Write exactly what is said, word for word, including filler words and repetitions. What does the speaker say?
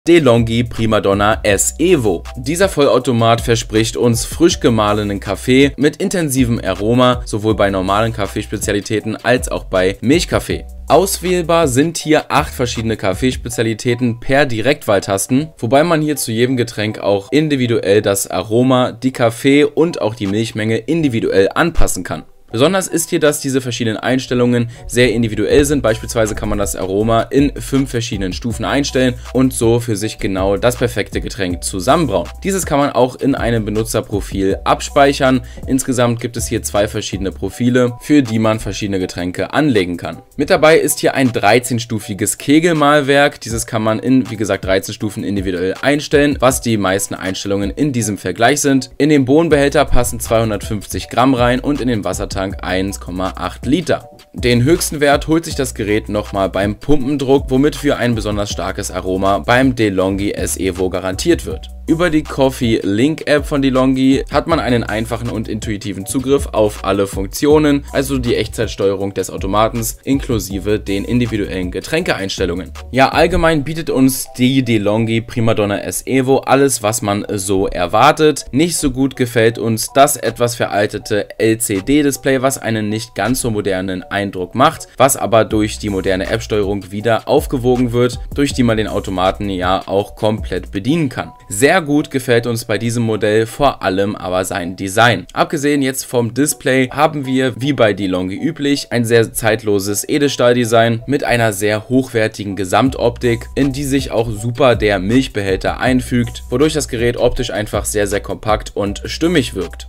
DeLonghi Primadonna S Evo. Dieser Vollautomat verspricht uns frisch gemahlenen Kaffee mit intensivem Aroma, sowohl bei normalen Kaffeespezialitäten als auch bei Milchkaffee. Auswählbar sind hier acht verschiedene Kaffeespezialitäten per Direktwahltasten, wobei man hier zu jedem Getränk auch individuell das Aroma, die Kaffee- und auch die Milchmenge individuell anpassen kann. Besonders ist hier, dass diese verschiedenen Einstellungen sehr individuell sind. Beispielsweise kann man das Aroma in fünf verschiedenen Stufen einstellen und so für sich genau das perfekte Getränk zusammenbrauen. Dieses kann man auch in einem Benutzerprofil abspeichern. Insgesamt gibt es hier zwei verschiedene Profile, für die man verschiedene Getränke anlegen kann. Mit dabei ist hier ein dreizehnstufiges Kegelmalwerk. Dieses kann man in, wie gesagt, dreizehn Stufen individuell einstellen, was die meisten Einstellungen in diesem Vergleich sind. In den Bohnenbehälter passen zweihundertfünfzig Gramm rein und in den Wassertank eins Komma acht Liter. Den höchsten Wert holt sich das Gerät nochmal beim Pumpendruck, womit für ein besonders starkes Aroma beim DeLonghi S Evo garantiert wird. Über die Coffee Link App von DeLonghi hat man einen einfachen und intuitiven Zugriff auf alle Funktionen, also die Echtzeitsteuerung des Automatens inklusive den individuellen Getränkeeinstellungen. Ja, allgemein bietet uns die DeLonghi Primadonna S Evo alles, was man so erwartet. Nicht so gut gefällt uns das etwas veraltete L C D-Display, was einen nicht ganz so modernen Eindruck macht, was aber durch die moderne App-Steuerung wieder aufgewogen wird, durch die man den Automaten ja auch komplett bedienen kann. Sehr gut gefällt uns bei diesem Modell vor allem aber sein Design. Abgesehen jetzt vom Display haben wir, wie bei DeLonghi üblich, ein sehr zeitloses Edelstahldesign mit einer sehr hochwertigen Gesamtoptik, in die sich auch super der Milchbehälter einfügt, wodurch das Gerät optisch einfach sehr, sehr kompakt und stimmig wirkt.